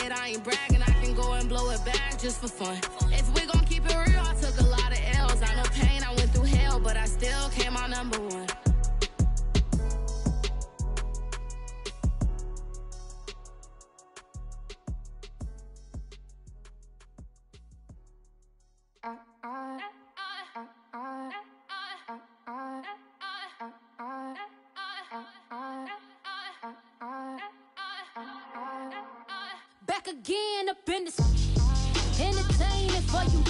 it, I ain't bragging. I can go and blow it back just for fun. If we gon' keep it real, I took a lot of L's. I know pain, I went through hell, but I still came out number one. Back again up in this entertaining for you.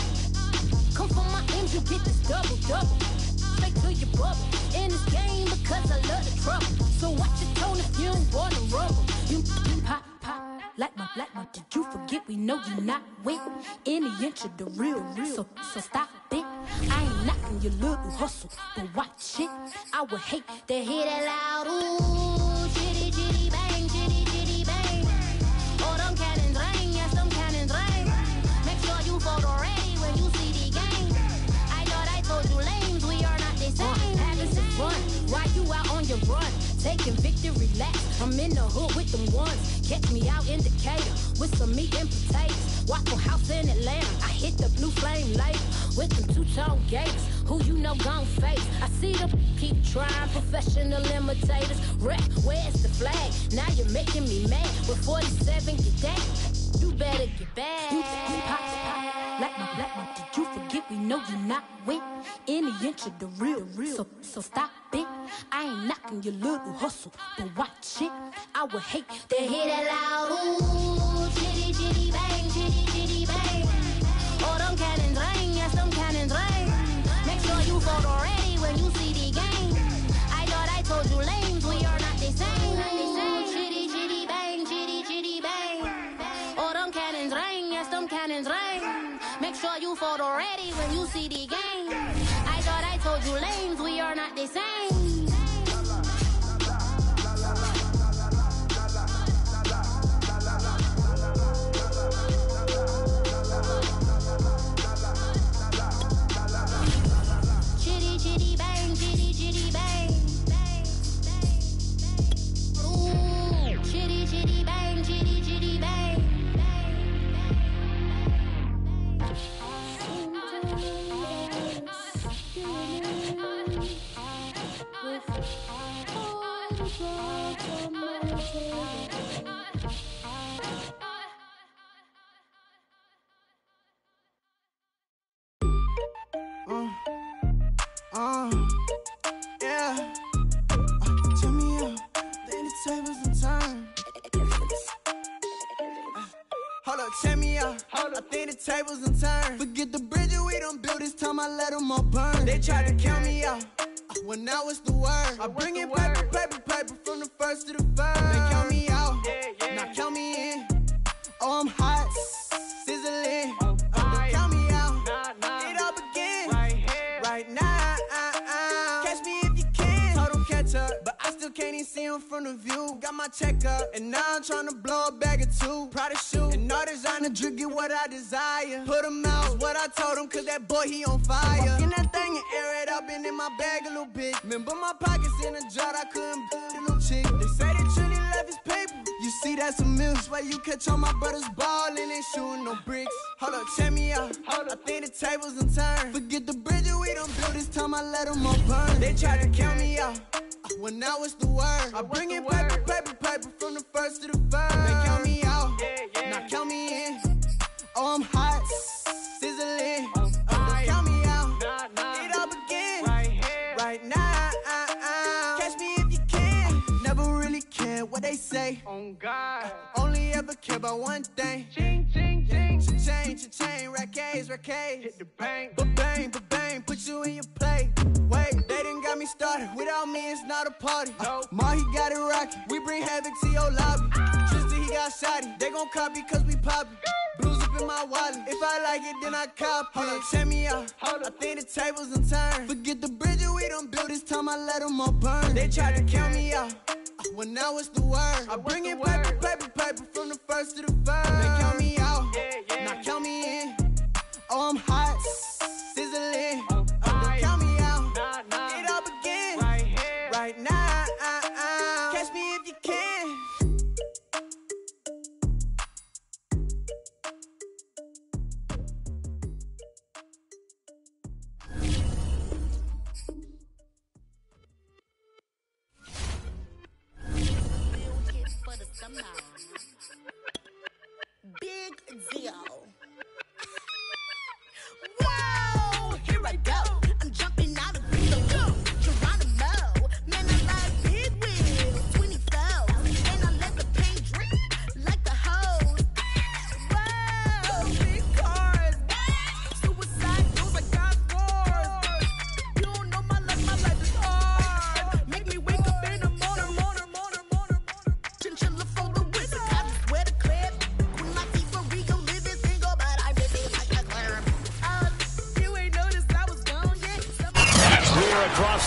Come from my ends, you get this double. Straight to your bubble. In this game because I love the trouble. So watch your tone if you don't wanna rumble. You pop like my did you forget we know you not with any inch of the real. So stop it. I ain't knocking your little hustle, but watch it. I would hate to hear that loud ooh, chitty chitty bang, chitty chitty bang. Oh, them cannons ring, yes, them cannons ring. Make sure you photo ready when you see the game. I thought I told you lames, we are not the same. Having some fun, while you out on your run. Taking victory laps, I'm in the hood with them ones. Catch me out in Decatur with some meat and potatoes. Waffle House in Atlanta, I hit the blue flame later with them two-tone gators. Who you know gon' face? I see them keep trying, professional imitators. Rep, where's the flag? Now you're making me mad. With 47, get that. You better get back. You pop, like my, did you forget we know you not with any inch of the real. So stop it. I ain't knocking your little hustle, but watch it. I would hate to hear that loud ooh, chitty chitty bang, chitty chitty bang. Oh, them cannons ring, yes, them cannons ring. Make sure you photo ready when you see the game. I thought I told you lames, we are not the same. Chitty chitty bang, chitty chitty bang. Oh, them cannons ring, yes, them cannons ring. Make sure you photo ready when you see the game. I thought I told you lames, we are not the same. Yeah. Turn me up, then the tables and turn. Hold up, check me out. I think the tables and turn. Forget the bridges we done built, this time I let them all burn. They tried to count me out, when now it's the word. I bring in paper from the first to the third. They count me out, now count me in. Oh, I'm hot, sizzling. Don't count me out, it all begin right now. Catch me if you can. Told them catch up, but I still can't even see him from the view. Got my check up, and now I'm trying to blow a bag or two. Proud of shoe, and all designer drip, get what I desire. Put him out, what I told him, cause that boy, he on fire. Walk that thing and air it up, and in my bag a little bit. Remember my pockets in a jar, I couldn't build a little chick. They say they truly left his paper. You see that's a milk, where you catch all my brothers ballin' and shooting no bricks. Hold up, check me out, I think the tables and turn. Forget the bridges we done built, this time I let them all burn. They try to count me out, when now it's the word. I bring in paper from the first to the third. They count me out, now count me in. Oh, I'm hot, sizzling. Don't count me out, it all begin right now. Catch me if you can. Never really care what they say. On God, only ever care about one thing. Ching, ching, ching. Cha-ching, rack A's. Hit the bank, ba-bang, put you in your play. Wait, they done got me started. Without me, it's not a party. Ma, he got it rockin'. We bring havoc to your lobby. Tristan, he got shotty. They gon' copy cause we poppin'. Blues up in my wallet. If I like it, then I cop it. Hold up, check me out. I think the tables and turn. Forget the bridges we done built, this time I let them all burn. They tried to count me out, when now it's the word. I bring in paper from the first to the third. They count me out, now count me in. Oh, I'm hot, sizzling. Don't count me out, it all begin right now. Catch me if you can.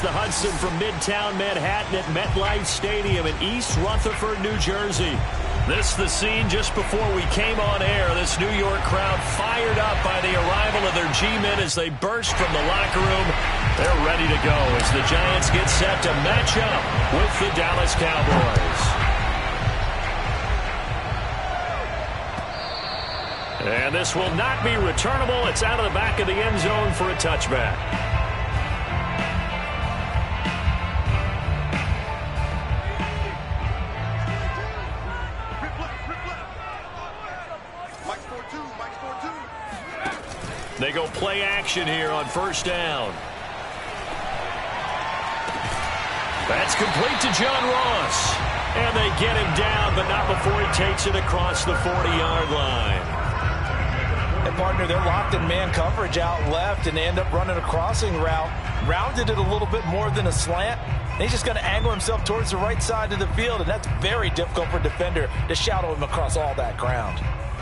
the Hudson from Midtown Manhattan at MetLife Stadium in East Rutherford, New Jersey. This the scene just before we came on air. This New York crowd fired up by the arrival of their G-men as they burst from the locker room. They're ready to go as the Giants get set to match up with the Dallas Cowboys. And this will not be returnable. It's out of the back of the end zone for a touchback. They go play action here on first down. That's complete to John Ross. And they get him down, but not before he takes it across the 40-yard line. And, partner, they're locked in man coverage out left, and they end up running a crossing route. Rounded it a little bit more than a slant. And he's just going to angle himself towards the right side of the field, and that's very difficult for a defender to shadow him across all that ground.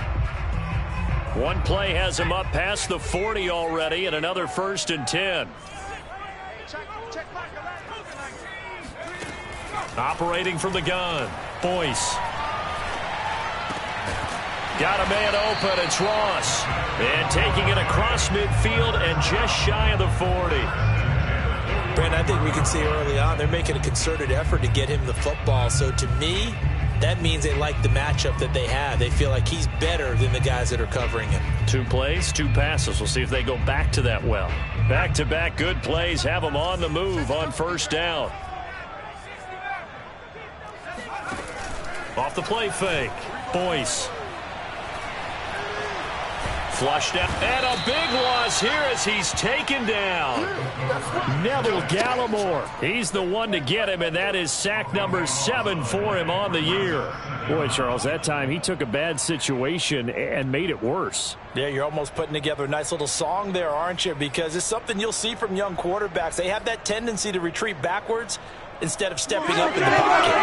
One play has him up past the 40 already, and another 1st and 10. Operating from the gun, Boyce. Got a man open, it's Ross. And taking it across midfield and just shy of the 40. Brent, I think we can see early on they're making a concerted effort to get him the football. So to me, that means they like the matchup that they have. They feel like he's better than the guys that are covering him. 2 plays, 2 passes. We'll see if they go back to that well. Back-to-back good plays have them on the move on first down. Off the play fake, Boyce. Flushed out, and a big loss here as he's taken down. Neville Gallimore. He's the one to get him, and that is sack number 7 for him on the year. Boy, Charles, that time he took a bad situation and made it worse. Yeah, you're almost putting together a nice little song there, aren't you? Because it's something you'll see from young quarterbacks. They have that tendency to retreat backwards instead of stepping up in the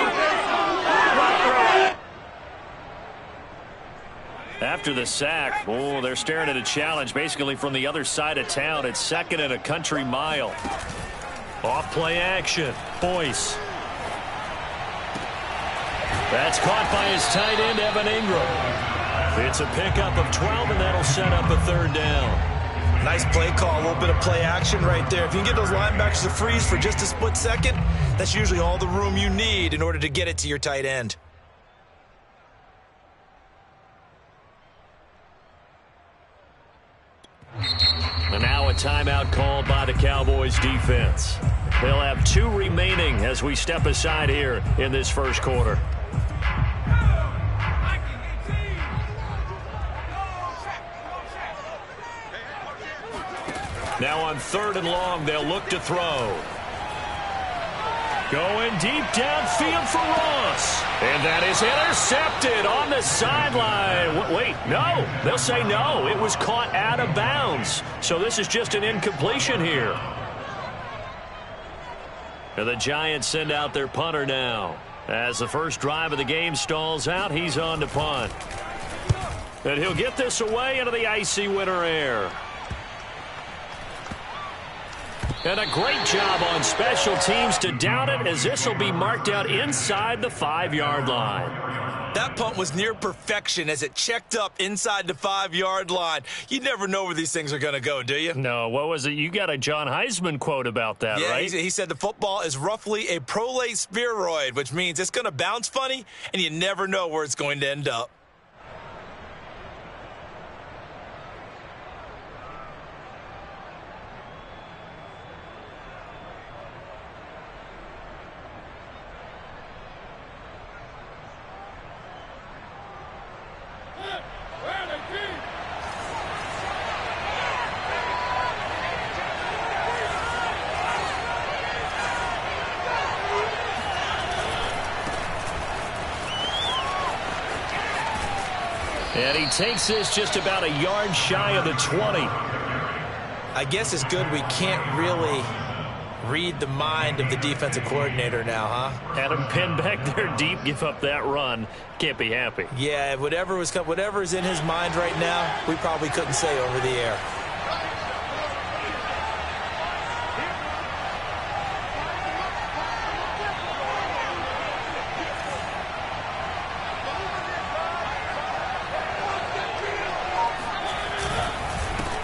pocket. After the sack, they're staring at a challenge basically from the other side of town. It's 2nd and a country mile. Off play action, Boyce. That's caught by his tight end, Evan Ingram. It's a pickup of 12, and that'll set up a 3rd down. Nice play call, a little bit of play action right there. If you can get those linebackers to freeze for just a split second, that's usually all the room you need in order to get it to your tight end. And now a timeout called by the Cowboys defense. They'll have 2 remaining as we step aside here in this first quarter. Now on 3rd and long, they'll look to throw. Going deep downfield for Ross. And that is intercepted on the sideline. Wait, no. They'll say no. It was caught out of bounds. So this is just an incompletion here. And the Giants send out their punter now. As the first drive of the game stalls out, he's on to punt. And he'll get this away into the icy winter air. And a great job on special teams to down it, as this will be marked out inside the 5-yard line. That punt was near perfection as it checked up inside the 5-yard line. You never know where these things are going to go, do you? No, what was it? You got a John Heisman quote about that, right? He said the football is roughly a prolate spheroid, which means it's going to bounce funny, and you never know where it's going to end up. And he takes this just about a yard shy of the 20. I guess it's good we can't really read the mind of the defensive coordinator now, huh? Had him pinned back there deep, give up that run. Can't be happy. Yeah, whatever is in his mind right now, we probably couldn't say over the air.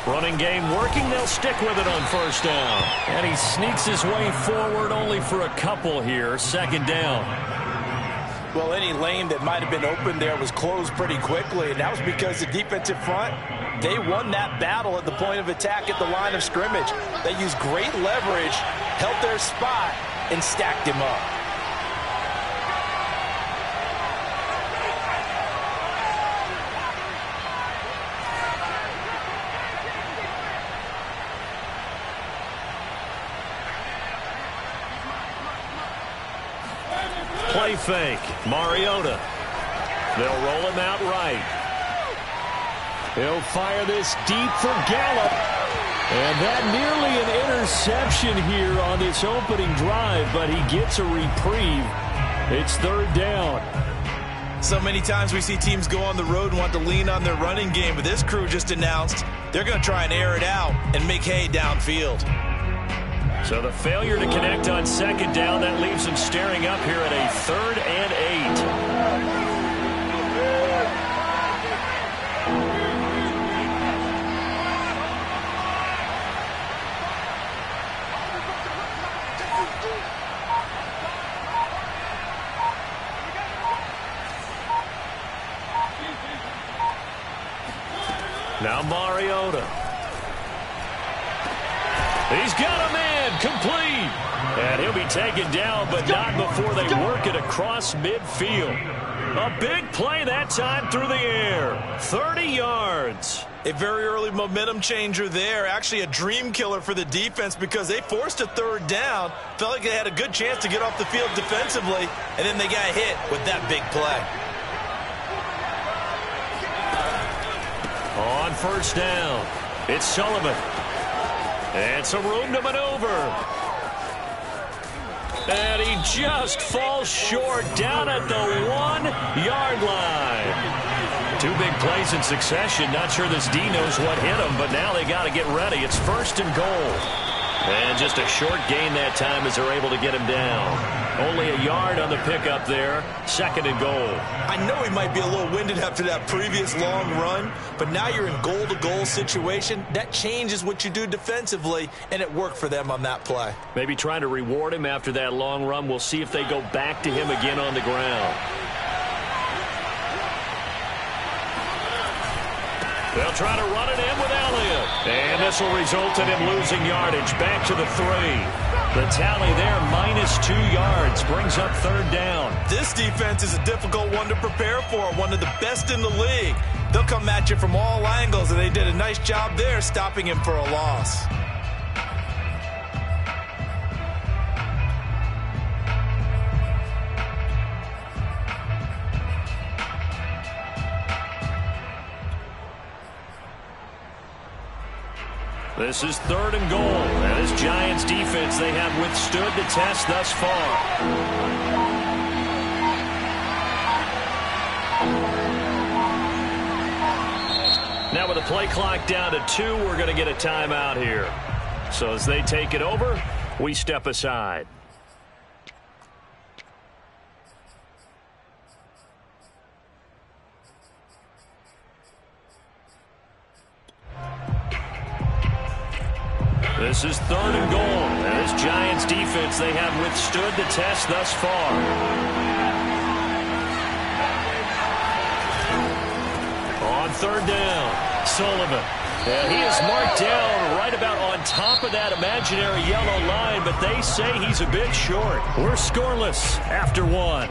Running game working. They'll stick with it on first down. And he sneaks his way forward only for a couple here. Second down. Well, any lane that might have been open there was closed pretty quickly, and that was because the defensive front, they won that battle at the point of attack at the line of scrimmage. They used great leverage, held their spot, and stacked him up. Play fake. Mariota. They'll roll him out right. He'll fire this deep for Gallup. And that nearly an interception here on this opening drive, but he gets a reprieve. It's third down. So many times we see teams go on the road and want to lean on their running game, but this crew just announced they're going to try and air it out and make hay downfield. So the failure to connect on second down, that leaves him staring up here at a 3rd and 8. Now Mariota. He's got a man complete. And he'll be taken down, but not before they work it across midfield. A big play that time through the air. 30 yards. A very early momentum changer there. Actually a dream killer for the defense because they forced a third down. Felt like they had a good chance to get off the field defensively, and then they got hit with that big play. On first down, it's Sullivan. And some room to maneuver. And he just falls short down at the 1-yard line. Two big plays in succession. Not sure this D knows what hit him, but now they got to get ready. It's 1st and goal. And just a short gain that time as they're able to get him down. Only a yard on the pickup there. 2nd and goal. I know he might be a little winded after that previous long run, but now you're in goal-to-goal situation. That changes what you do defensively, and it worked for them on that play. Maybe trying to reward him after that long run. We'll see if they go back to him again on the ground. They'll try to run it in with Elliott. And this will result in him losing yardage. Back to the 3. The tally there, -2 yards, brings up 3rd down. This defense is a difficult one to prepare for, one of the best in the league. They'll come at you from all angles, and they did a nice job there stopping him for a loss. This is 3rd and goal. And this Giants defense, they have withstood the test thus far. Now with the play clock down to 2, we're going to get a timeout here. So as they take it over, we step aside. This is 3rd and goal. And this Giants defense, they have withstood the test thus far. On 3rd down, Sullivan. And he is marked down right about on top of that imaginary yellow line, but they say he's a bit short. We're scoreless after 1.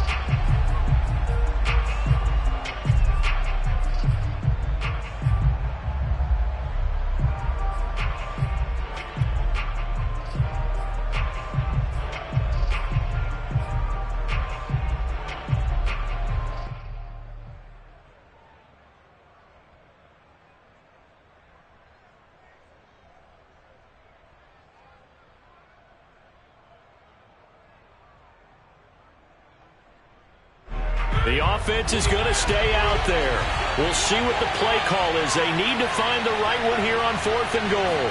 The offense is going to stay out there. We'll see what the play call is. They need to find the right one here on 4th and goal.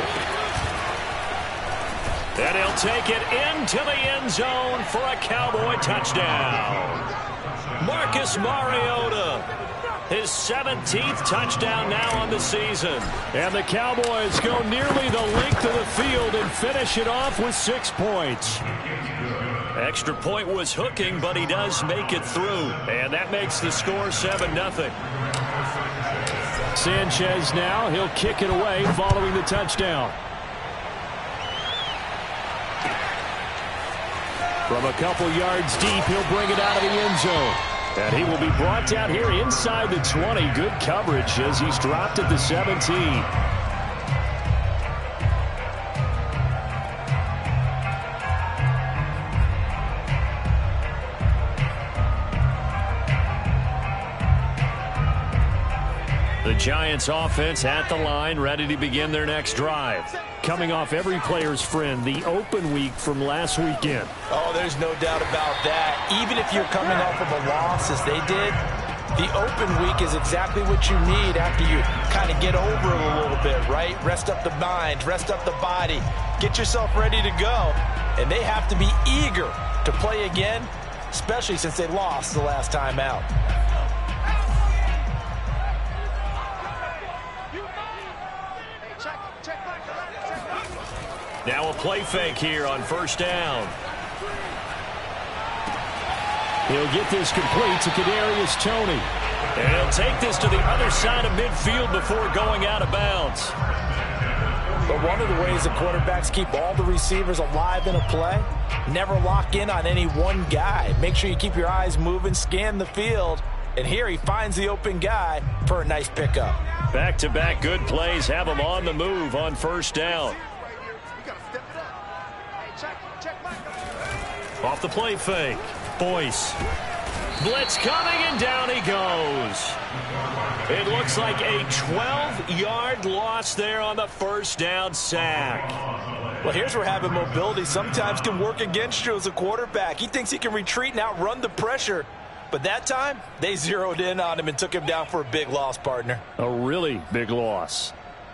And he'll take it into the end zone for a Cowboy touchdown. Marcus Mariota. His 17th touchdown now on the season. And the Cowboys go nearly the length of the field and finish it off with 6 points. Extra point was hooking, but he does make it through. And that makes the score 7-0. Sanchez now, he'll kick it away following the touchdown. From a couple yards deep, he'll bring it out of the end zone. And he will be brought down here inside the 20. Good coverage as he's dropped at the 17. The Giants offense at the line, ready to begin their next drive. Coming off every player's friend, the open week from last weekend. Oh, there's no doubt about that. Even if you're coming off of a loss as they did, the open week is exactly what you need after you kind of get over it a little bit, right? Rest up the mind, rest up the body, get yourself ready to go. And they have to be eager to play again, especially since they lost the last time out. Now a play fake here on first down. He'll get this complete to Kadarius Toney. And he'll take this to the other side of midfield before going out of bounds. But one of the ways the quarterbacks keep all the receivers alive in a play, never lock in on any one guy. Make sure you keep your eyes moving, scan the field. And here he finds the open guy for a nice pickup. Back-to-back good plays have him on the move on first down. Off the play fake. Boyce. Blitz coming, and down he goes. It looks like a 12-yard loss there on the first down sack. Well, here's where having mobility sometimes can work against you as a quarterback. He thinks he can retreat and outrun the pressure. But that time, they zeroed in on him and took him down for a big loss, partner. A really big loss.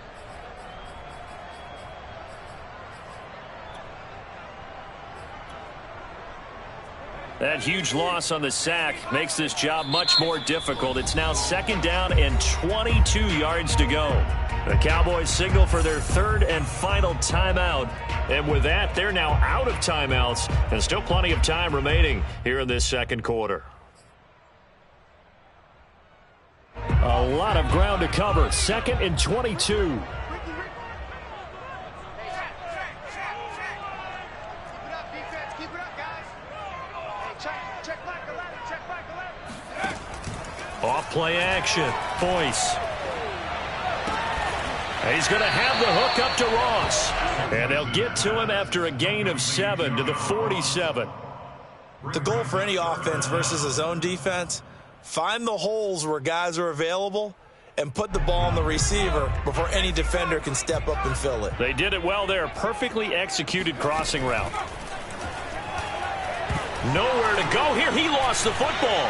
That huge loss on the sack makes this job much more difficult. It's now second down and 22 yards to go. The Cowboys signal for their third and final timeout. And with that, they're now out of timeouts and still plenty of time remaining here in this second quarter. A lot of ground to cover. Second and 22. Off play action. Boyce. He's going to have the hook up to Ross. And they'll get to him after a gain of 7 to the 47. The goal for any offense versus a zone defense, find the holes where guys are available and put the ball on the receiver before any defender can step up and fill it. They did it well there. Perfectly executed crossing route. Nowhere to go here. He lost the football.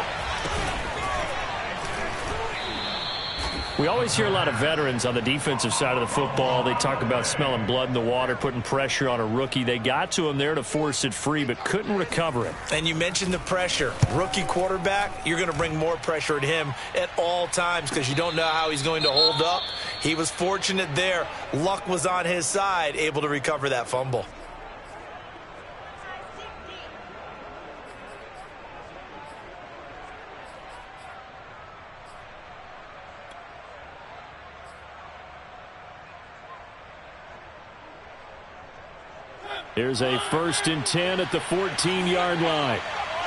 We always hear a lot of veterans on the defensive side of the football. They talk about smelling blood in the water, putting pressure on a rookie. They got to him there to force it free, but couldn't recover it. And you mentioned the pressure. Rookie quarterback, you're going to bring more pressure at him at all times because you don't know how he's going to hold up. He was fortunate there. Luck was on his side, able to recover that fumble. Here's a 1st and 10 at the 14-yard line.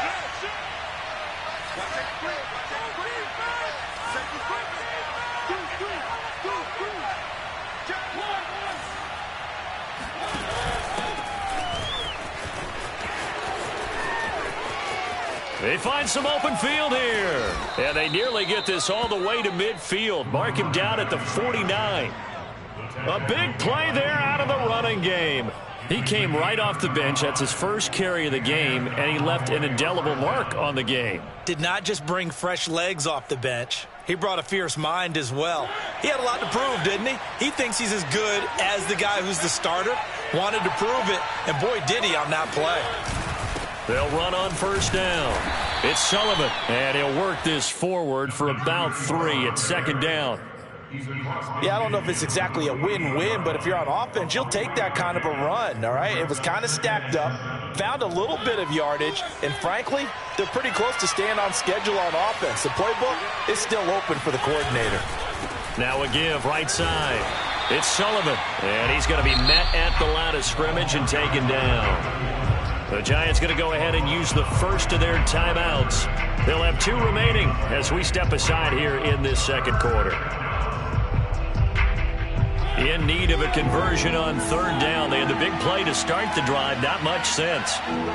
They find some open field here. And they nearly get this all the way to midfield. Mark him down at the 49. A big play there out of the running game. He came right off the bench. That's his first carry of the game, and he left an indelible mark on the game. Did not just bring fresh legs off the bench. He brought a fierce mind as well. He had a lot to prove, didn't he? He thinks he's as good as the guy who's the starter. Wanted to prove it, and boy, did he on that play. They'll run on first down. It's Sullivan, and he'll work this forward for about 3 at second down. Yeah, I don't know if it's exactly a win-win, but if you're on offense, you'll take that kind of a run, all right? It was kind of stacked up, found a little bit of yardage, and frankly, they're pretty close to staying on schedule on offense. The playbook is still open for the coordinator. Now a give right side. It's Sullivan, and he's going to be met at the line of scrimmage and taken down. The Giants going to go ahead and use the first of their timeouts. They'll have 2 remaining as we step aside here in this second quarter. In need of a conversion on third down. They had the big play to start the drive. Not much sense.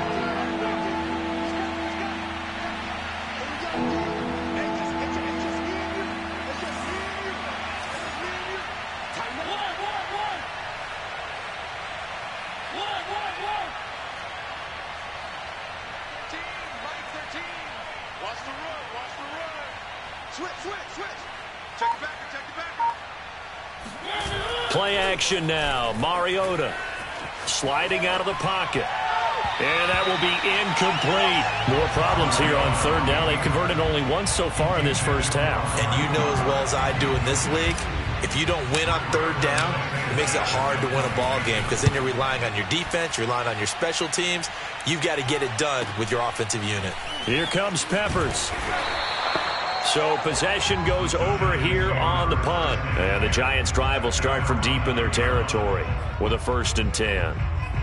Play action now. Mariota sliding out of the pocket. And that will be incomplete. More problems here on third down. They've converted only once so far in this first half. And you know as well as I do in this league, if you don't win on third down, it makes it hard to win a ball game because then you're relying on your defense, you're relying on your special teams. You've got to get it done with your offensive unit. Here comes Peppers. So possession goes over here on the punt. And the Giants' drive will start from deep in their territory with a 1st and 10.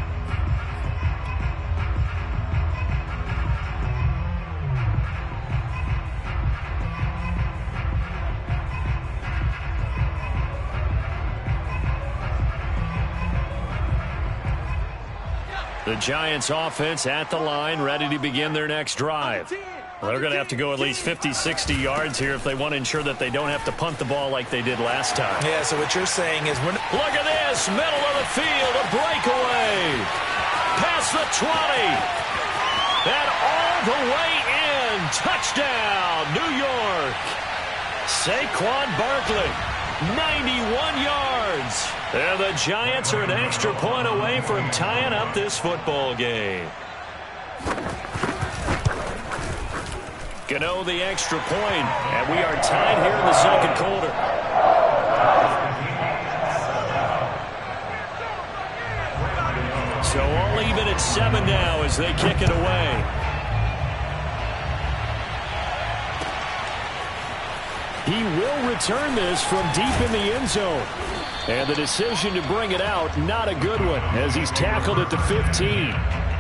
The Giants' offense at the line, ready to begin their next drive. Well, they're going to have to go at least 50, 60 yards here if they want to ensure that they don't have to punt the ball like they did last time. Yeah, so what you're saying is we're... Look at this, middle of the field, a breakaway. Past the 20. And all the way in. Touchdown, New York. Saquon Barkley, 91 yards. And the Giants are an extra point away from tying up this football game. Gano the extra point, and we are tied here in the second quarter. So all even at 7 now as they kick it away. He will return this from deep in the end zone. And the decision to bring it out, not a good one, as he's tackled at the 15.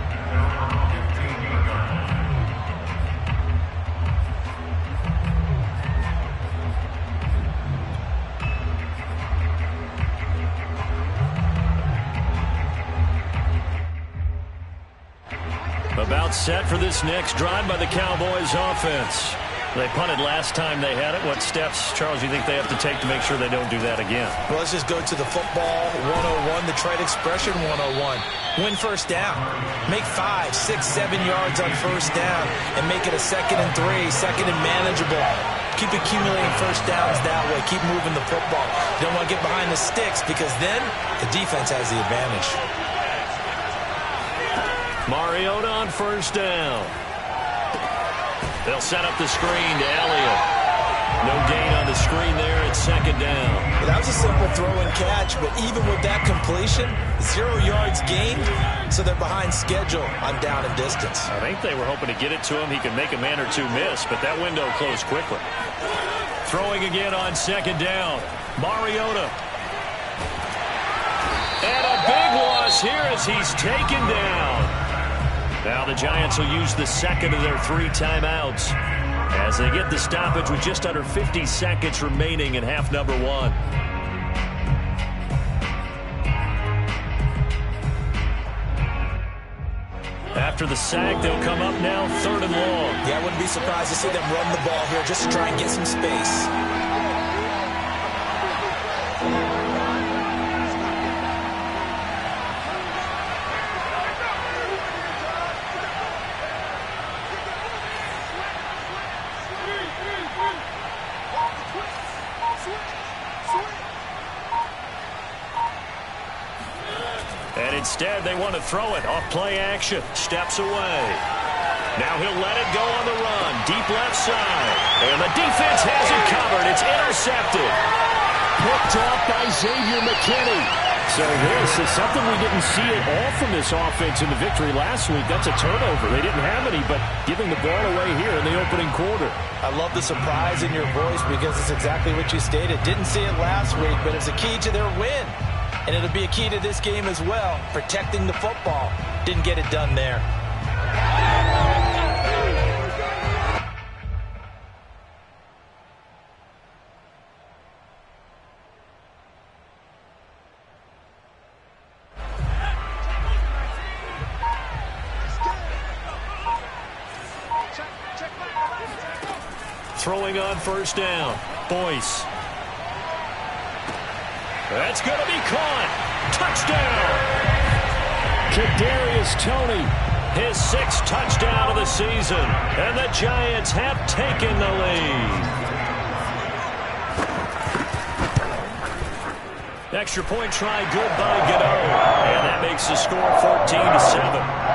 About set for this next drive by the Cowboys offense. They punted last time they had it. What steps, Charles, do you think they have to take to make sure they don't do that again? Well, let's just go to the football 101, the trade expression 101. Win first down. Make 5, 6, 7 yards on first down and make it a 2nd and 3, 2nd and manageable. Keep accumulating first downs that way. Keep moving the football. You don't want to get behind the sticks because then the defense has the advantage. Mariota on first down. They'll set up the screen to Elliott. No gain on the screen there at 2nd down. Well, that was a simple throw and catch, but even with that completion, 0 yards gained, so they're behind schedule on down and distance. I think they were hoping to get it to him. He could make a man or two miss, but that window closed quickly. Throwing again on 2nd down. Mariota. And a big loss here as he's taken down. Now the Giants will use the 2nd of their 3 timeouts as they get the stoppage with just under 50 seconds remaining in half number 1. After the sack, they'll come up now 3rd and long. Yeah, I wouldn't be surprised to see them run the ball here just to try and get some space. And instead, they want to throw it off play action. Steps away. Now he'll let it go on the run. Deep left side. And the defense has it covered. It's intercepted. Picked off by Xavier McKinney. So this is something we didn't see at all from this offense in the victory last week. That's a turnover. They didn't have any, but giving the ball away here in the opening quarter. I love the surprise in your voice because it's exactly what you stated. Didn't see it last week, but it's a key to their win. And it'll be a key to this game as well, protecting the football. Didn't get it done there. Throwing on first down. Boyce. That's going to be caught. Touchdown. Kadarius Toney. His 6th touchdown of the season. And the Giants have taken the lead. Extra point try good by Gano. And that makes the score 14-7.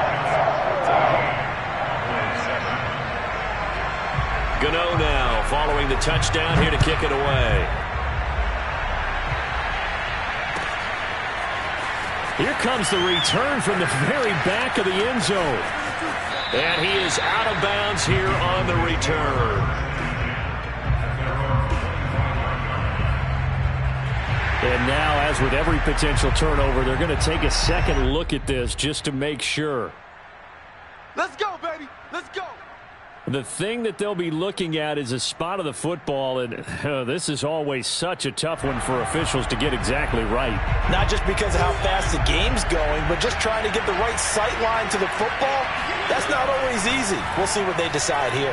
Gano now following the touchdown here to kick it away. Here comes the return from the very back of the end zone. And he is out of bounds here on the return. And now, as with every potential turnover, they're going to take a second look at this just to make sure. Let's go, baby. Let's go. The thing that they'll be looking at is a spot of the football, and this is always such a tough one for officials to get exactly right. Not just because of how fast the game's going, but just trying to get the right sight line to the football. That's not always easy. We'll see what they decide here.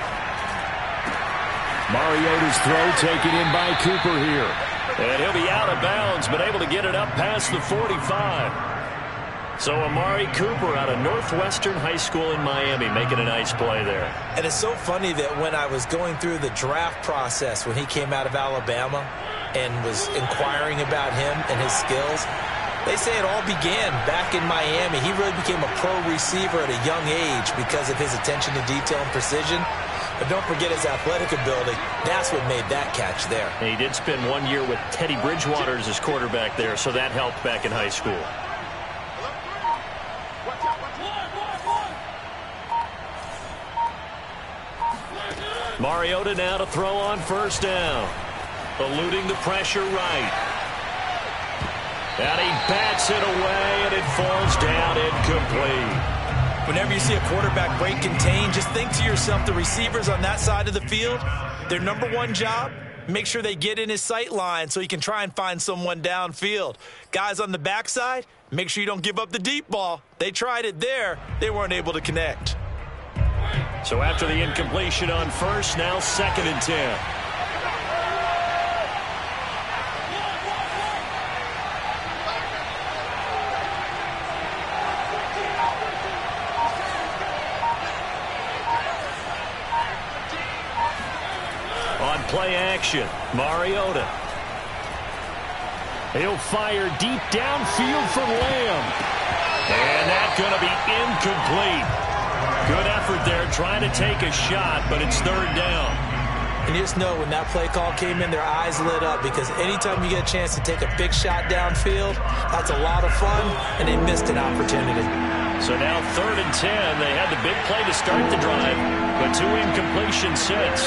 Mariota's throw taken in by Cooper here. And he'll be out of bounds, but able to get it up past the 45. So Amari Cooper out of Northwestern High School in Miami making a nice play there. And it's so funny that when I was going through the draft process when he came out of Alabama and was inquiring about him and his skills, they say it all began back in Miami. He really became a pro receiver at a young age because of his attention to detail and precision. But don't forget his athletic ability. That's what made that catch there. And he did spend 1 year with Teddy Bridgewater as his quarterback there, so that helped back in high school. Mariota now to throw on first down. Eluding the pressure right. And he bats it away, and it falls down incomplete. Whenever you see a quarterback break contain, just think to yourself, the receivers on that side of the field, their number one job, make sure they get in his sight line so he can try and find someone downfield. Guys on the backside, make sure you don't give up the deep ball. They tried it there. They weren't able to connect. So after the incompletion on first, now 2nd and 10. On play action, Mariota. He'll fire deep downfield for Lamb. And that's going to be incomplete. Good effort there, trying to take a shot, but it's 3rd down. And you just know when that play call came in, their eyes lit up because anytime you get a chance to take a big shot downfield, that's a lot of fun, and they missed an opportunity. So now 3rd and 10. They had the big play to start the drive, but 2 incompletions since.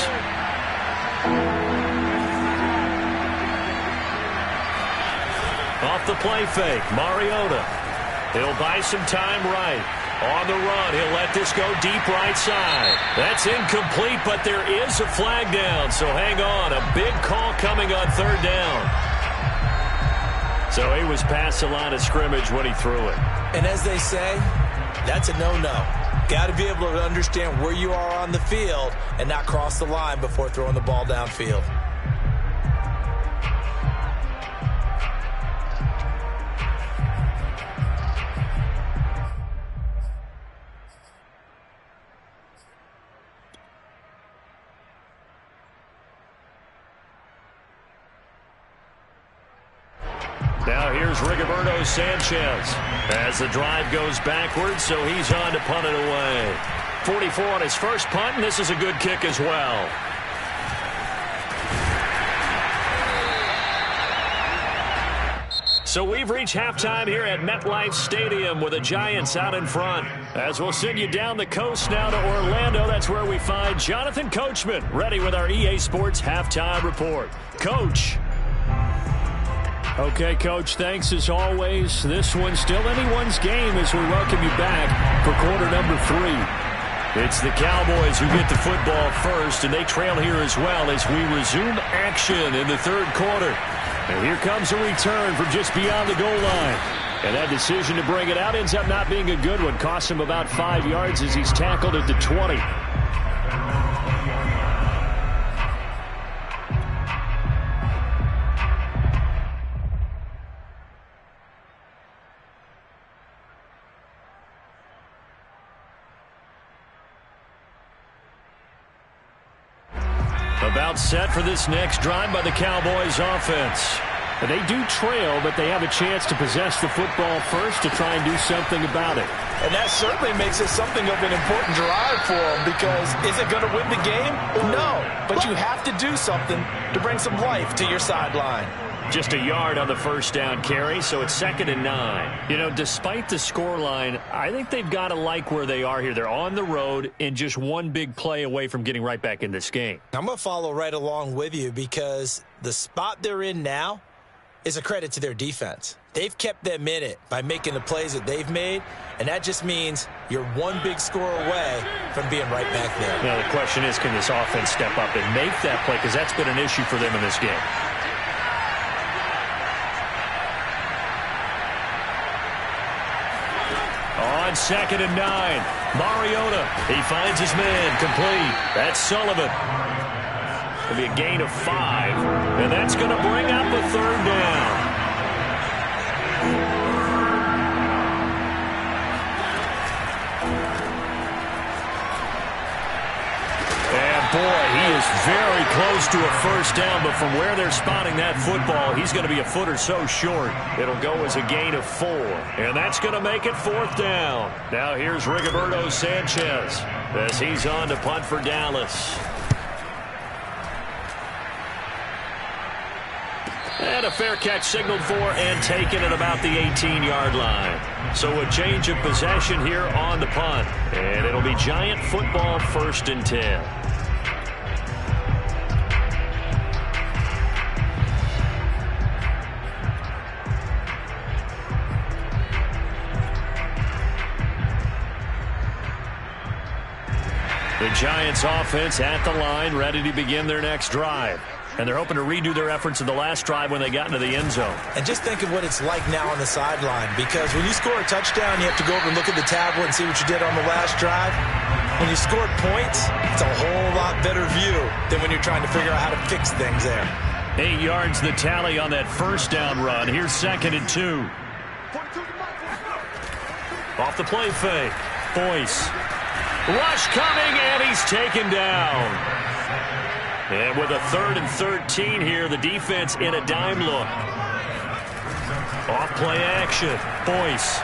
Off the play fake, Mariota. He'll buy some time right. On the run, he'll let this go deep right side. That's incomplete, but there is a flag down, so hang on. A big call coming on 3rd down. So he was past the line of scrimmage when he threw it. And as they say, that's a no-no. Got to be able to understand where you are on the field and not cross the line before throwing the ball downfield. Now Now here's Rigoberto Sanchez as the drive goes backwards, so he's on to punt it away. 44 on his first punt, and this is a good kick as well. So we've reached halftime here at MetLife Stadium with the Giants out in front. As we'll send you down the coast now to Orlando, that's where we find Jonathan Coachman ready with our EA Sports Halftime Report. Coach. Okay, Coach, thanks as always. This one's still anyone's game as we welcome you back for quarter number 3. It's the Cowboys who get the football first, and they trail here as well as we resume action in the third quarter. And here comes a return from just beyond the goal line. And that decision to bring it out ends up not being a good one. Costs him about 5 yards as he's tackled at the 20. About set for this next drive by the Cowboys offense. And they do trail, but they have a chance to possess the football first to try and do something about it. And that certainly makes it something of an important drive for them, because is it going to win the game? No, but you have to do something to bring some life to your sideline. Just a yard on the first down carry, so it's 2nd and 9. You know, despite the scoreline, I think they've got to like where they are here. They're on the road and just one big play away from getting right back in this game. I'm going to follow right along with you, because the spot they're in now is a credit to their defense. They've kept them in it by making the plays that they've made, and that just means you're one big score away from being right back there. Now, the question is, can this offense step up and make that play? Because that's been an issue for them in this game. On 2nd and 9, Mariota, he finds his man, complete. That's Sullivan. It'll be a gain of 5, and that's going to bring up a 3rd down. And boy, he is very close to a first down, but from where they're spotting that football, he's going to be a foot or so short. It'll go as a gain of 4, and that's going to make it 4th down. Now here's Rigoberto Sanchez as he's on to punt for Dallas. And a fair catch signaled for and taken at about the 18-yard line. So a change of possession here on the punt. And it'll be Giant football, 1st and 10. The Giants offense at the line, ready to begin their next drive. And they're hoping to redo their efforts in the last drive when they got into the end zone. And just think of what it's like now on the sideline, because when you score a touchdown, you have to go over and look at the tablet and see what you did on the last drive. When you scored points, it's a whole lot better view than when you're trying to figure out how to fix things there. 8 yards the tally on that first down run. Here's 2nd and 2. Off the play fake. Boyce. Rush coming, and he's taken down. And with a 3rd and 13 here, the defense in a dime look. Off play action. Boyce.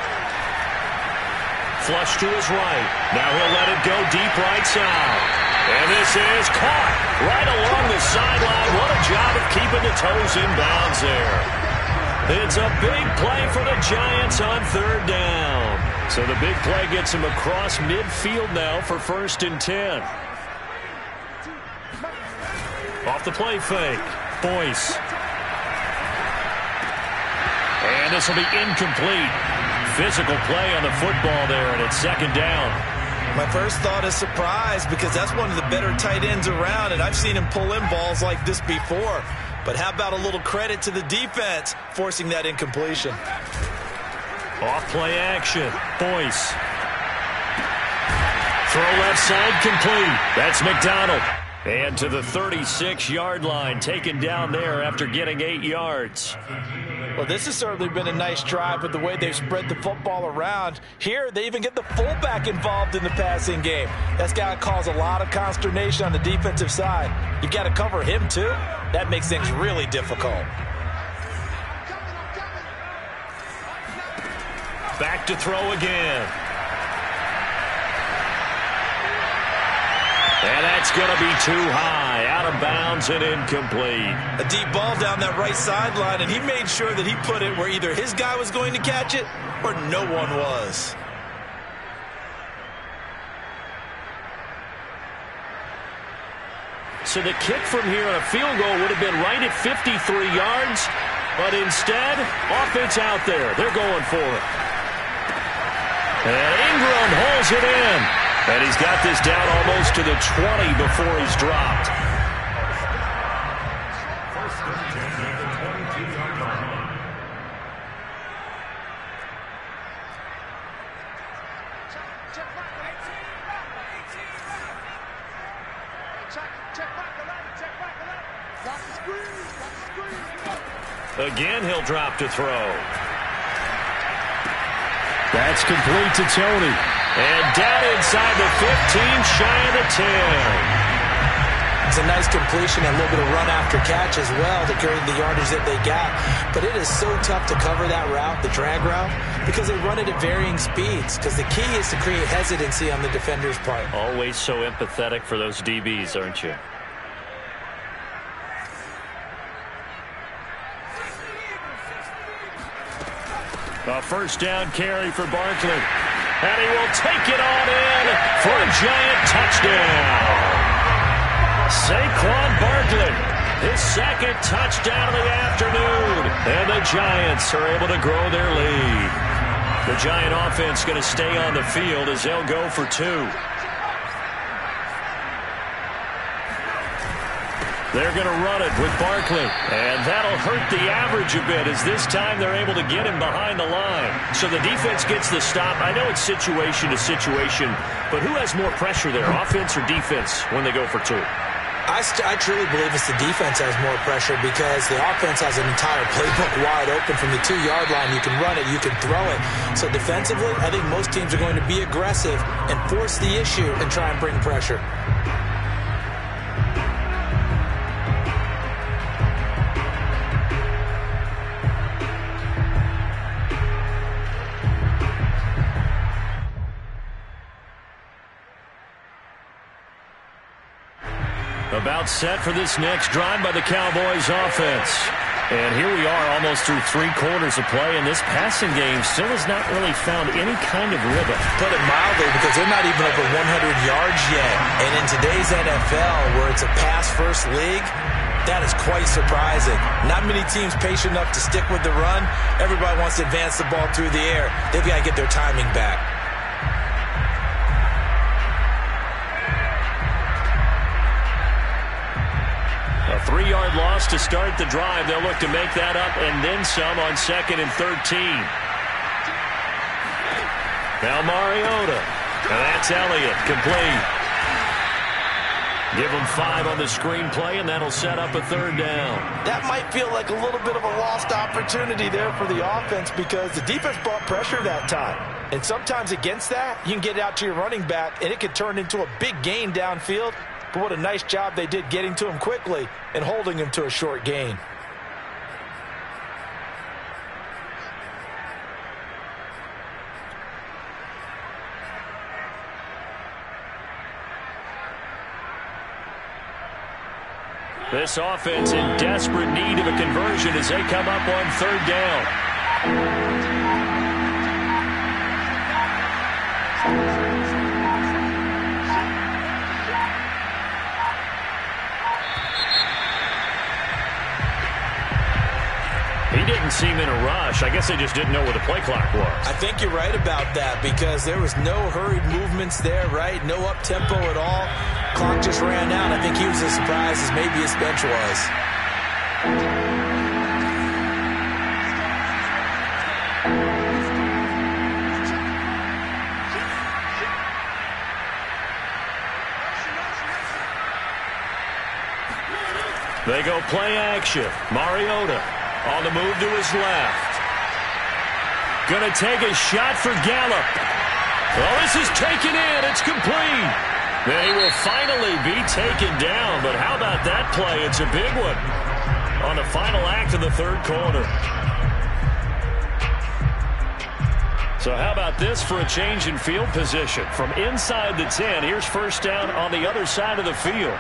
Flush to his right. Now he'll let it go deep right side. And this is caught right along the sideline. What a job of keeping the toes in bounds there. It's a big play for the Giants on 3rd down. So the big play gets him across midfield now for 1st and 10. Off the play fake. Boyce. And this will be incomplete. Physical play on the football there, and it's 2nd down. My first thought is surprise, because that's one of the better tight ends around, and I've seen him pull in balls like this before. But how about a little credit to the defense forcing that incompletion? Off play action. Boyce. Throw left side complete. That's McDonald. And to the 36-yard line, taken down there after getting 8 yards. Well, this has certainly been a nice drive with the way they've spread the football around. Here, they even get the fullback involved in the passing game. That's got to cause a lot of consternation on the defensive side. You got to cover him, too. That makes things really difficult. Back to throw again. And that's going to be too high, out of bounds and incomplete. A deep ball down that right sideline, and he made sure that he put it where either his guy was going to catch it or no one was. So the kick from here on a field goal would have been right at 53 yards, but instead, offense out there. They're going for it. And Ingram holds it in. And he's got this down almost to the 20 before he's dropped. Again, he'll drop to throw. That's complete to Tony. And down inside the 15, shy of the 10. It's a nice completion and a little bit of run after catch as well to carry the yardage that they got. But it is so tough to cover that route, the drag route, because they run it at varying speeds. Because the key is to create hesitancy on the defender's part. Always so empathetic for those DBs, aren't you? A first down carry for Barkley. And he will take it on in for a giant touchdown. Saquon Barkley, his second touchdown of the afternoon. And the Giants are able to grow their lead. The Giant offense going to stay on the field as they'll go for two. They're going to run it with Barkley. And that'll hurt the average a bit as this time they're able to get him behind the line. So the defense gets the stop. I know it's situation to situation, but who has more pressure there, offense or defense, when they go for two? I truly believe it's the defense has more pressure because the offense has an entire playbook wide open from the 2-yard line. You can run it, you can throw it. So defensively, I think most teams are going to be aggressive and force the issue and try and bring pressure. About set for this next drive by the Cowboys offense. And here we are almost through 3 quarters of play, and this passing game still has not really found any kind of rhythm. Put it mildly, because they're not even over 100 yards yet. And in today's NFL, where it's a pass-first league, that is quite surprising. Not many teams patient enough to stick with the run. Everybody wants to advance the ball through the air. They've got to get their timing back. A 3-yard loss to start the drive. They'll look to make that up and then some on 2nd and 13. Now Mariota. And that's Elliott, complete. Give them 5 on the screenplay, and that'll set up a 3rd down. That might feel like a little bit of a lost opportunity there for the offense because the defense brought pressure that time. And sometimes against that, you can get out to your running back, and it could turn into a big gain downfield. But what a nice job they did getting to him quickly and holding him to a short gain. This offense in desperate need of a conversion as they come up on 3rd down. He didn't seem in a rush. I guess they just didn't know where the play clock was. I think you're right about that because there was no hurried movements there, right? No up-tempo at all. Clock just ran out. I think he was as surprised as maybe his bench was. They go play action. Mariota on the move to his left. Gonna take a shot for Gallup. Well, this is taken in. It's complete. Then he will finally be taken down. But how about that play? It's a big one on the final act of the 3rd quarter. So how about this for a change in field position? From inside the 10, here's first down on the other side of the field.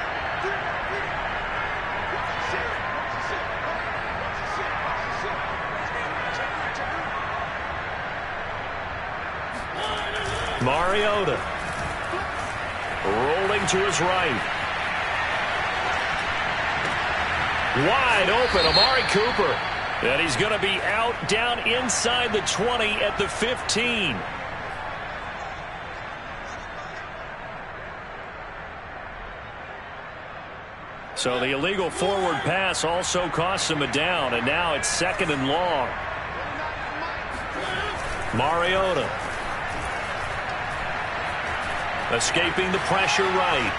Mariota rolling to his right. Wide open, Amari Cooper. And he's going to be out down inside the 20 at the 15. So the illegal forward pass also costs him a down, and now it's 2nd and long. Mariota. Escaping the pressure right.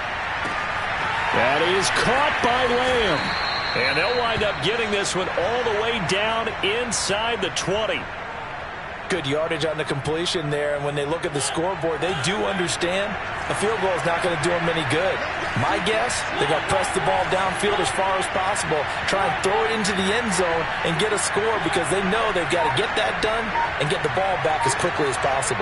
That is caught by Lamb. And they'll wind up getting this one all the way down inside the 20. Good yardage on the completion there, and when they look at the scoreboard, they do understand a field goal is not going to do them any good. My guess, they're going to press the ball downfield as far as possible, try and throw it into the end zone and get a score because they know they've got to get that done and get the ball back as quickly as possible.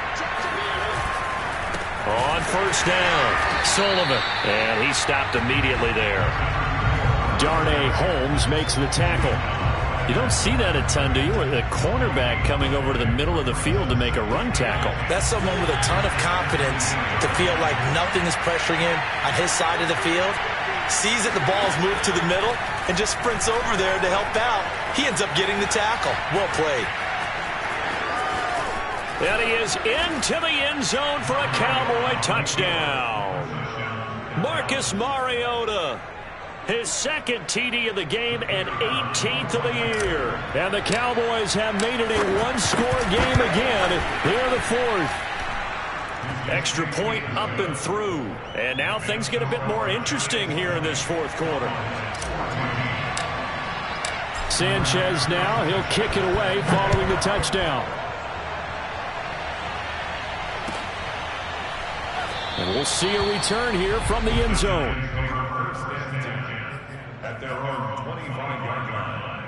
On first down, Sullivan, and he stopped immediately there. Darnay Holmes makes the tackle. You don't see that a ton, do you? A cornerback coming over to the middle of the field to make a run tackle. That's someone with a ton of confidence to feel like nothing is pressuring him on his side of the field. Sees that the ball's moved to the middle and just sprints over there to help out. He ends up getting the tackle. Well played. And he is into the end zone for a Cowboy touchdown. Marcus Mariota, his 2nd TD of the game and 18th of the year. And the Cowboys have made it a one-score game again. They're the 4th. Extra point up and through. And now things get a bit more interesting here in this 4th quarter. Sanchez now, he'll kick it away following the touchdown. And we'll see a return here from the end zone. At their own 25-yard line.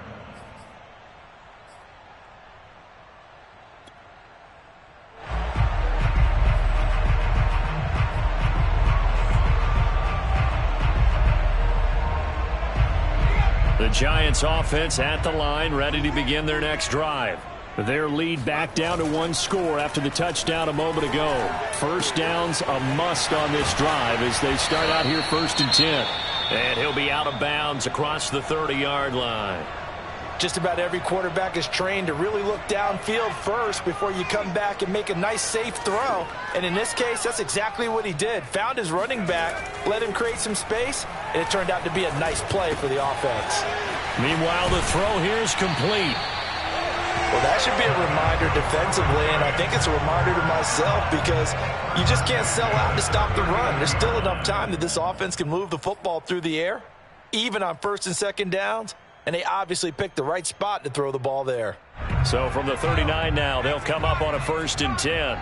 The Giants offense at the line, ready to begin their next drive. Their lead back down to 1 score after the touchdown a moment ago. First down's a must on this drive as they start out here 1st and 10. And he'll be out of bounds across the 30-yard line. Just about every quarterback is trained to really look downfield first before you come back and make a nice, safe throw. And in this case, that's exactly what he did. Found his running back, let him create some space, and it turned out to be a nice play for the offense. Meanwhile, the throw here is complete. Well, that should be a reminder defensively, and I think it's a reminder to myself because you just can't sell out to stop the run. There's still enough time that this offense can move the football through the air, even on 1st and 2nd downs, and they obviously picked the right spot to throw the ball there. So from the 39 now, they'll come up on a 1st and 10.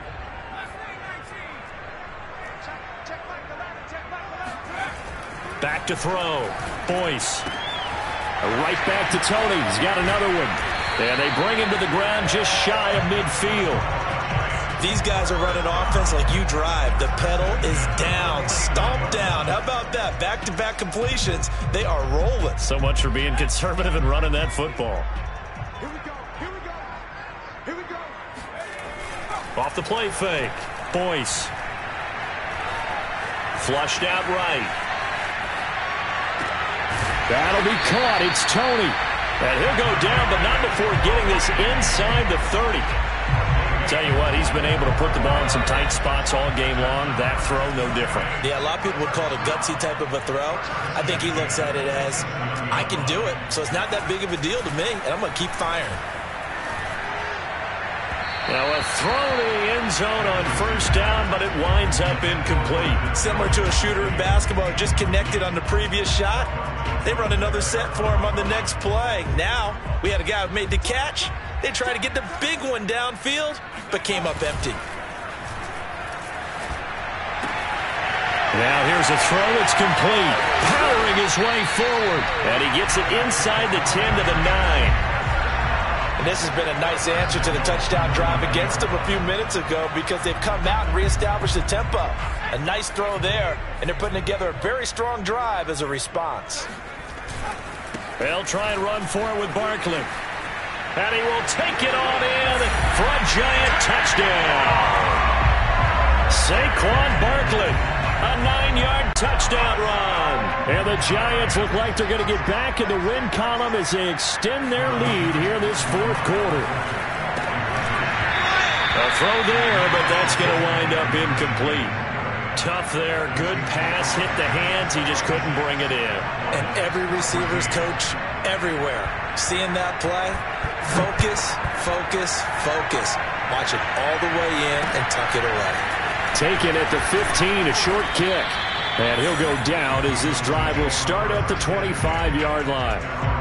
Back to throw. Boyce. Right back to Tony. He's got another one. And they bring him to the ground just shy of midfield. These guys are running offense like you drive. The pedal is down, stomped down. How about that? Back-to-back completions. They are rolling. So much for being conservative and running that football. Here we go. Here we go. Here we go. Off the play fake. Boyce. Flushed out right. That'll be caught. It's Tony. And he'll go down, but not before getting this inside the 30. Tell you what, he's been able to put the ball in some tight spots all game long. That throw, no different. Yeah, a lot of people would call it a gutsy type of a throw. I think he looks at it as, I can do it, so it's not that big of a deal to me, and I'm going to keep firing. Now a throw to the end zone on 1st down, but it winds up incomplete. Similar to a shooter in basketball, just connected on the previous shot. They run another set for him on the next play. Now, we had a guy who made the catch. They tried to get the big one downfield, but came up empty. Now here's a throw. It's complete. Powering his way forward. And he gets it inside the 10 to the 9. And this has been a nice answer to the touchdown drive against them a few minutes ago because they've come out and reestablished the tempo. A nice throw there, and they're putting together a very strong drive as a response. They'll try and run for it with Barkley. And he will take it on in for a giant touchdown. Saquon Barkley, a 9-yard touchdown run. And the Giants look like they're going to get back in the win column as they extend their lead here this fourth quarter. A throw there, but that's going to wind up incomplete. Tough there, good pass, hit the hands, he just couldn't bring it in. And every receiver's coach everywhere, seeing that play, focus, focus, focus. Watch it all the way in and tuck it away. Taken at the 15, a short kick. And he'll go down as this drive will start at the 25-yard line.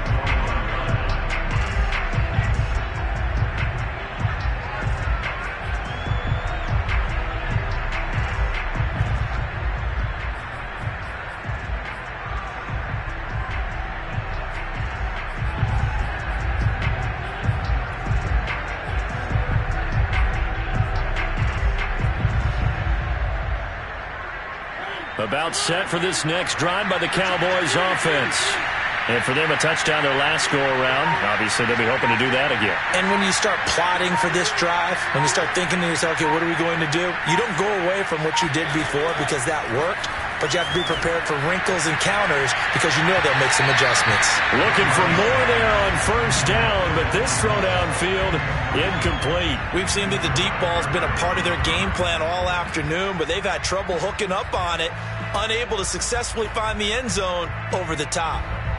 About set for this next drive by the Cowboys offense. And for them, a touchdown their last go-around. Obviously, they'll be hoping to do that again. And when you start plotting for this drive, when you start thinking to yourself, okay, what are we going to do? You don't go away from what you did before because that worked, but you have to be prepared for wrinkles and counters because you know they'll make some adjustments. Looking for more there on first down, but this throw downfield, incomplete. We've seen that the deep ball's been a part of their game plan all afternoon, but they've had trouble hooking up on it, unable to successfully find the end zone over the top.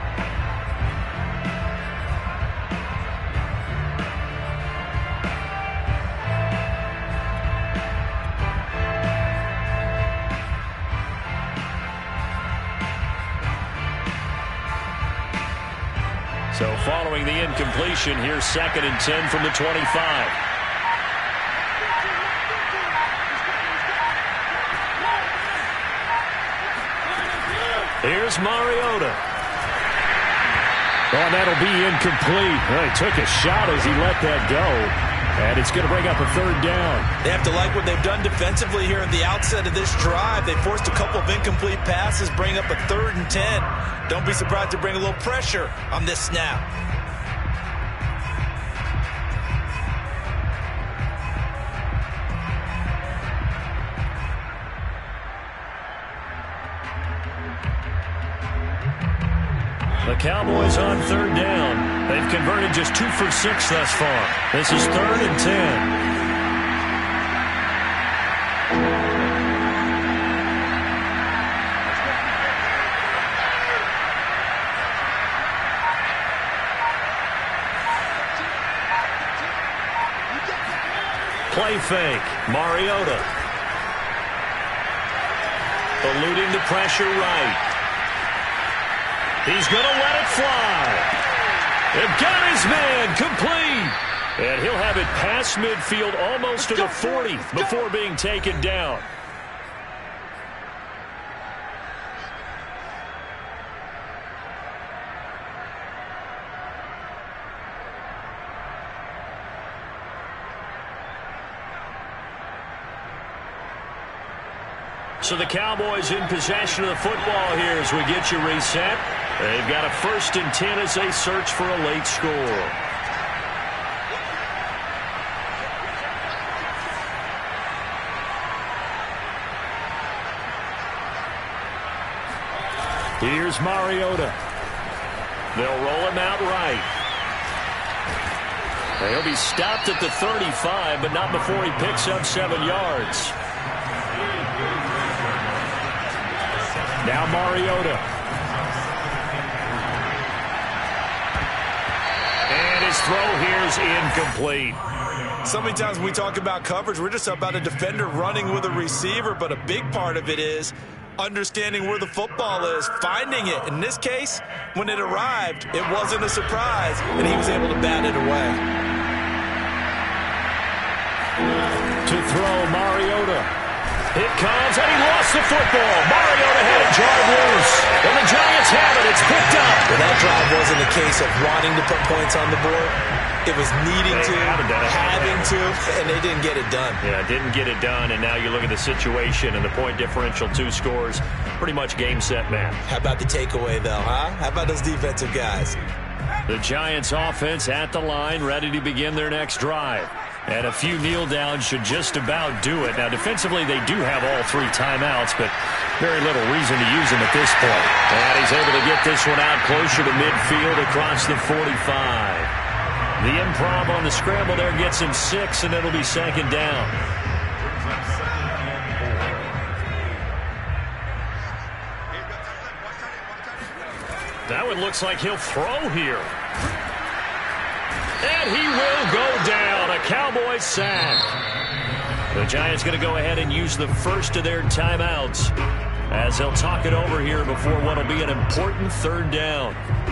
So following the incompletion, here's 2nd and 10 from the 25. Here's Mariota. Oh, that'll be incomplete. Well, he took a shot as he let that go. And it's going to bring up a 3rd down. They have to like what they've done defensively here at the outset of this drive. They forced a couple of incomplete passes, bring up a 3rd and 10. Don't be surprised to bring a little pressure on this snap. The Cowboys on 3rd down. They've converted just 2 for 6 thus far. This is 3rd and 10. Play fake. Mariota. Eluding the pressure right. He's going to let it fly. They've got his man complete. And he'll have it past midfield almost to the 40 before being taken down. So the Cowboys in possession of the football here as we get you reset. They've got a 1st and 10 as they search for a late score. Here's Mariota. They'll roll him out right. He'll be stopped at the 35, but not before he picks up 7 yards. Now Mariota. And his throw here is incomplete. So many times when we talk about coverage, we're just about a defender running with a receiver, but a big part of it is understanding where the football is, finding it. In this case, when it arrived, it wasn't a surprise, and he was able to bat it away. To throw, Mariota. It comes, and he lost the football. Mariota had it jarred loose. And the Giants have it. It's picked up. Well, that That drive wasn't a case of wanting to put points on the board. It was needing to, having to, and they didn't get it done. Yeah, didn't get it done, and now you look at the situation and the point differential, 2 scores, pretty much game, set, match. How about the takeaway, though, huh? How about those defensive guys? The Giants offense at the line, ready to begin their next drive. And a few kneel downs should just about do it. Now, defensively, they do have all 3 timeouts, but very little reason to use them at this point. And he's able to get this one out closer to midfield across the 45. The improv on the scramble there gets him 6, and it'll be 2nd down. That one looks like he'll throw here. And he will go down. A Cowboys sack. The Giants going to go ahead and use the first of their timeouts as they'll talk it over here before what will be an important 3rd down.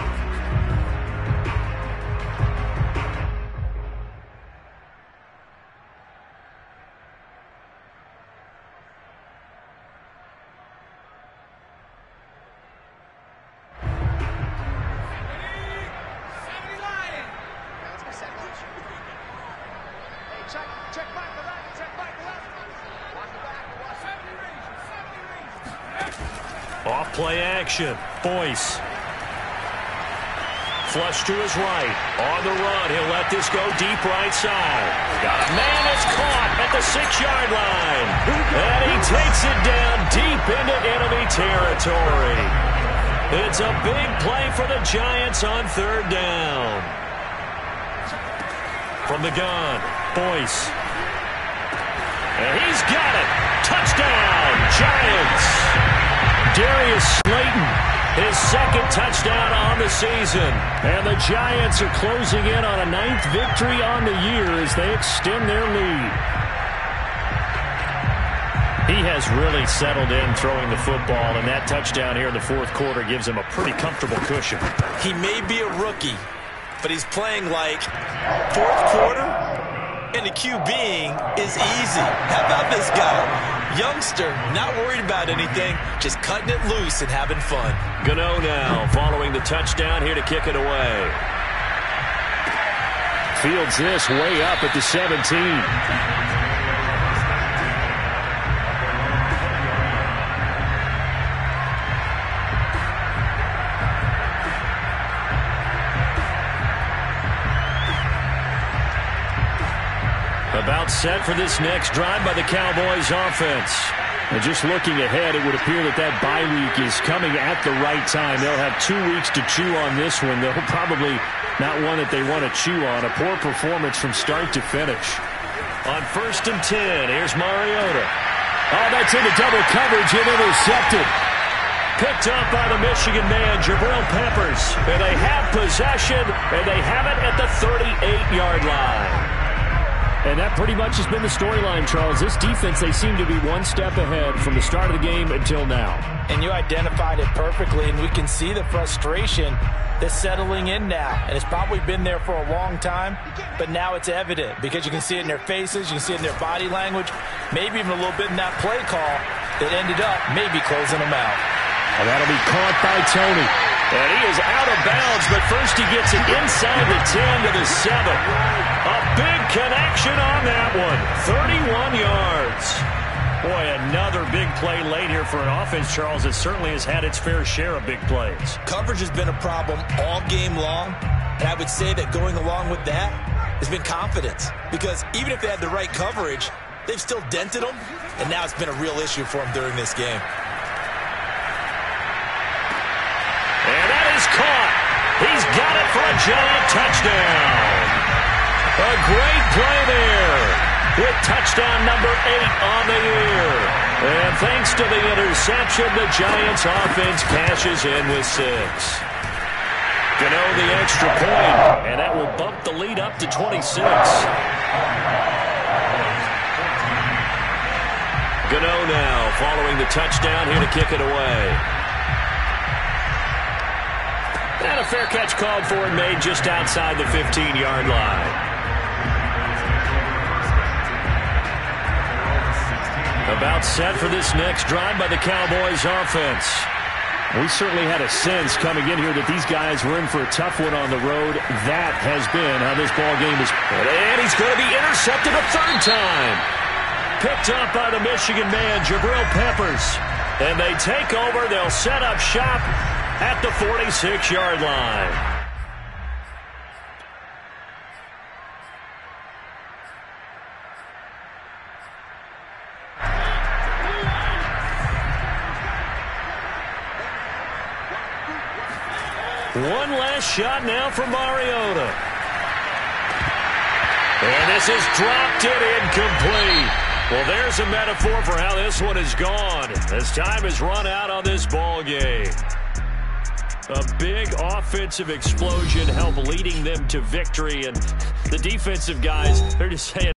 Off-play action. Boyce. Flush to his right. On the run. He'll let this go deep right side. Got a man that's caught at the 6-yard line. And he takes it down deep into enemy territory. It's a big play for the Giants on 3rd down. From the gun, Boyce. And he's got it. Touchdown, Giants. Darius Slayton, his 2nd touchdown on the season. And the Giants are closing in on a 9th victory on the year as they extend their lead. He has really settled in throwing the football, and that touchdown here in the 4th quarter gives him a pretty comfortable cushion. He may be a rookie, but he's playing like 4th quarter, and the QBing is easy. How about this guy? Youngster, not worried about anything, just cutting it loose and having fun. Gano now following the touchdown here to kick it away. Fields this way up at the 17. About set for this next drive by the Cowboys offense. And just looking ahead, it would appear that that bye week is coming at the right time. They'll have 2 weeks to chew on this one. They'll probably not one that they want to chew on. A poor performance from start to finish. On 1st and 10, here's Mariota. Oh, that's into double coverage and intercepted. Picked up by the Michigan man, Jabril Peppers. And they have possession, and they have it at the 38-yard line. And that pretty much has been the storyline, Charles. This defense, they seem to be one step ahead from the start of the game until now. And you identified it perfectly, and we can see the frustration that's settling in now. And it's probably been there for a long time, but now it's evident because you can see it in their faces, you can see it in their body language, maybe even a little bit in that play call that ended up maybe closing them out. And that'll be caught by Tony. And he is out of bounds, but first he gets it inside the 10 to the 7. A big connection on that one. 31 yards. Boy, another big play late here for an offense, Charles, that certainly has had its fair share of big plays. Coverage has been a problem all game long, and I would say that going along with that has been confidence. Because even if they had the right coverage, they've still dented them, and now it's been a real issue for them during this game. And that is caught. He's got it for a Giant touchdown. A great play there. With touchdown number 8 on the year. And thanks to the interception, the Giants offense cashes in with 6. Gano the extra point, and that will bump the lead up to 26. Gano now following the touchdown here to kick it away. And a fair catch called for and made just outside the 15-yard line. About set for this next drive by the Cowboys offense. We certainly had a sense coming in here that these guys were in for a tough one on the road. That has been how this ball game is. And he's going to be intercepted a third time. Picked up by the Michigan man, Jabril Peppers. And they take over. They'll set up shop at the 46-yard line. One last shot now for Mariota. And this is dropped it incomplete. Well, there's a metaphor for how this one is gone. As time has run out on this ball game. A big offensive explosion helped leading them to victory. And the defensive guys, they're just saying,